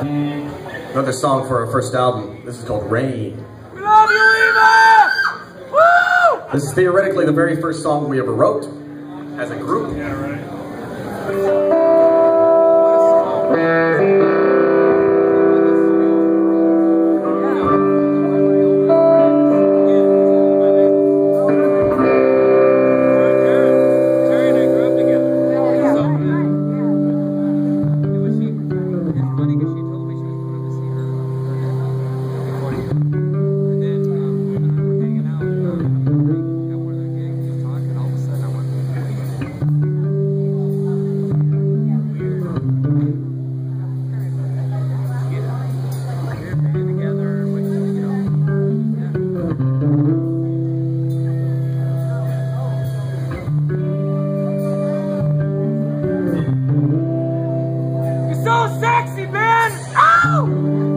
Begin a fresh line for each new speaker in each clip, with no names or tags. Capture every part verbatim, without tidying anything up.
Another song for our first album. This is called Rain.
We love you, Eva! Woo!
This is theoretically the very first song we ever wrote as a group.
Yeah, right. So sexy, man! Ow!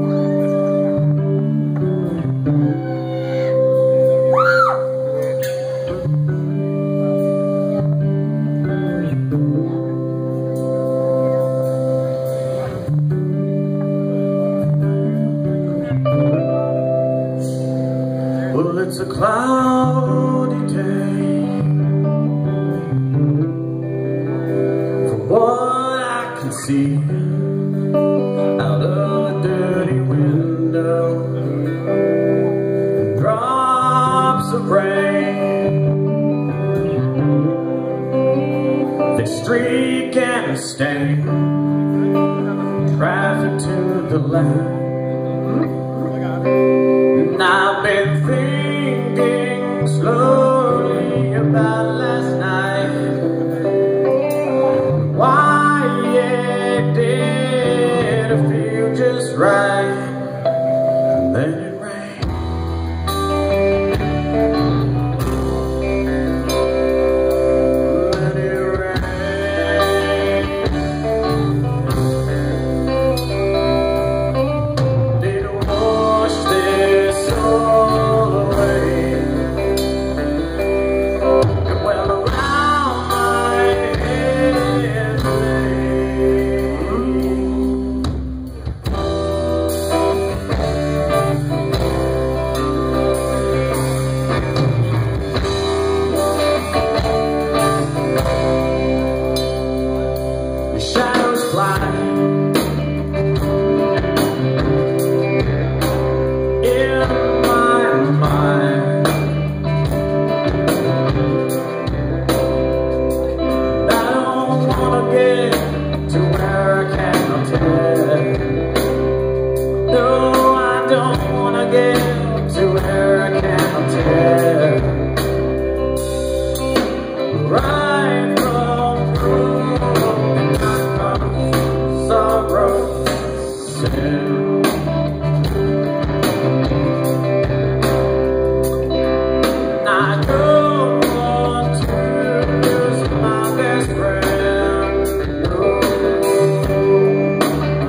Well, it's a cloudy day. From what I can see out of the dirty window, drops of rain, they streak and stain traffic to the left. And I've been thinking slowly about last night, why it did feel just right, and then it rained. Let it rain. Did it wash this all away? And well around my head shadows fly in my mind. I don't wanna get to where I cannot tell. No, I don't wanna get to where I cannot tell. Right from wrong, sorrow, sin. I don't want to lose my best friend. No.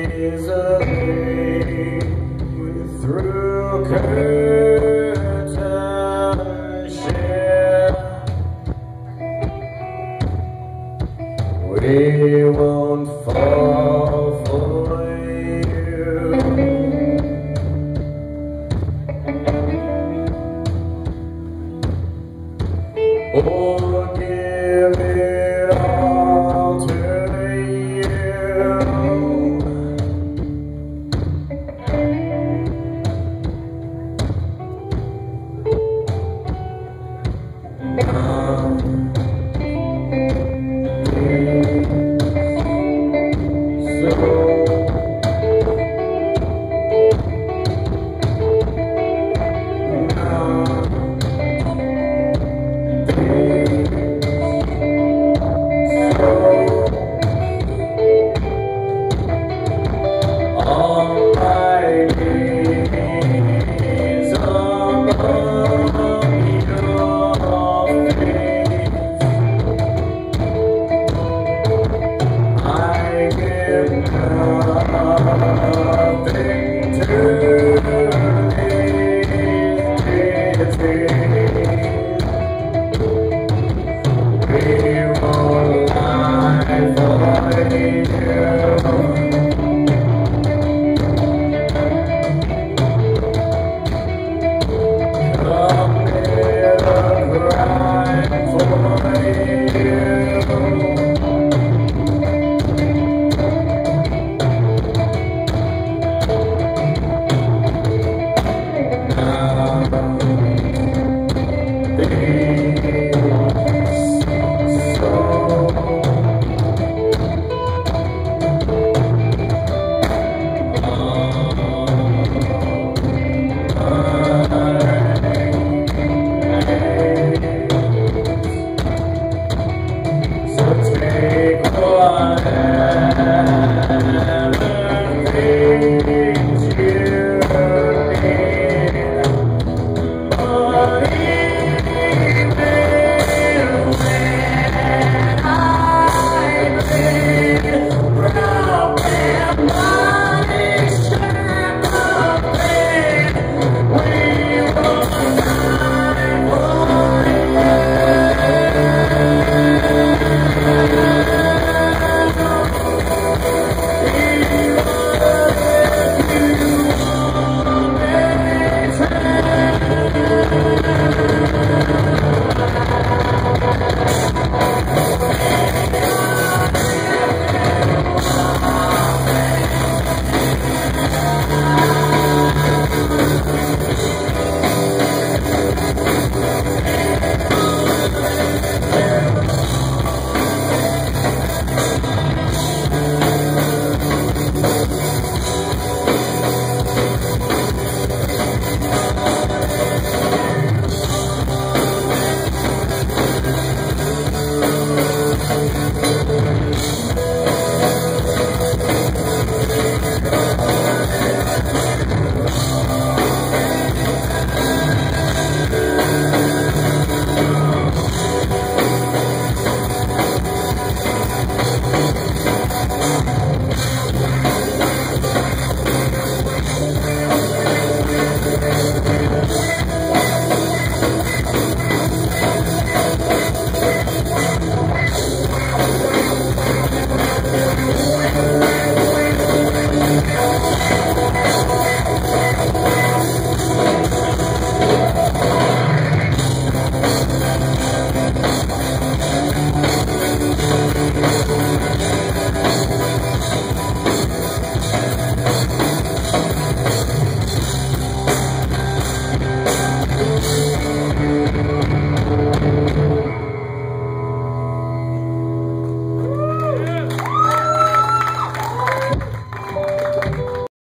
easily through curves.